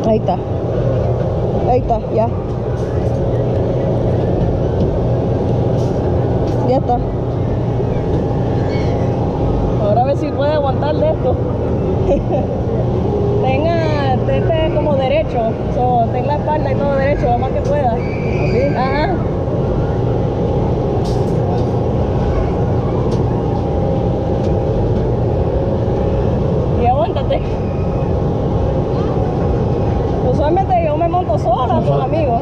Ahí está. Ahí está, ya. Ya está. Ahora a ver si puede aguantar de esto. Esté como derecho. Tenga la espalda y todo derecho, lo más que pueda. ¿Así? Ajá. Y aguántate. Usualmente yo me monto sola con amigos.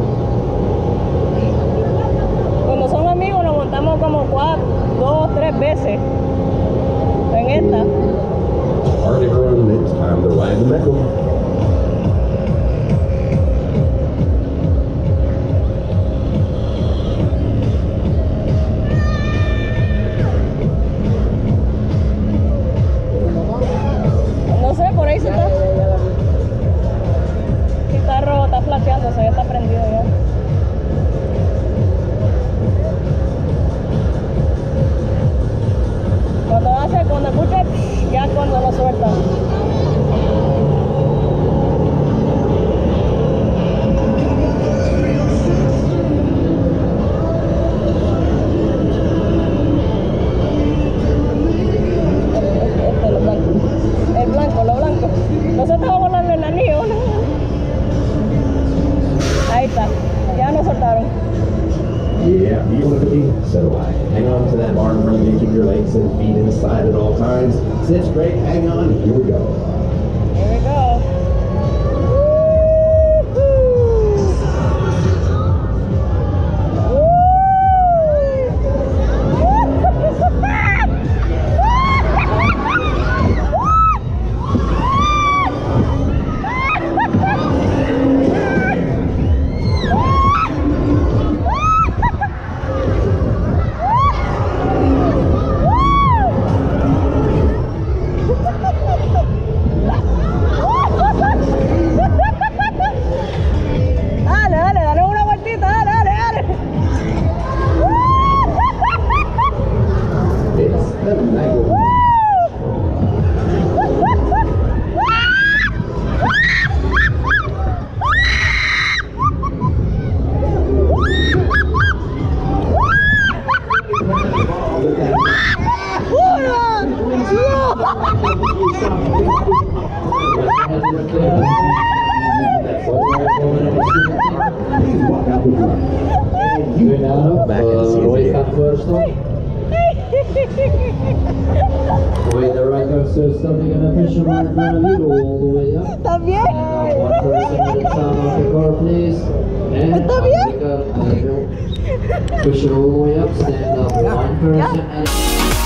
Cuando son amigos nos montamos como 2 o 3 veces en esta. Party room, it's time to ride the Magnum. No sé, por ahí se está. El carro está flasheando, ya está prendido ya. Cuando escucha, ya cuando lo suelta. Lo blanco. Nosotros vamos a volarle el anillo, ¿no? Ahí está, ya nos soltaron. Yeah, beautifully. So do I. Hang on to that arm frame to keep your legs and feet inside at all times. Sit straight, hang on, here we go. Here we go. Back in the seat. With the right arm still stopping and a pressure mark in front of you all the way up. ¿Está bien? One person at a time off the car, please. And ¿Está bien? push it all the way up. Stand up. One person at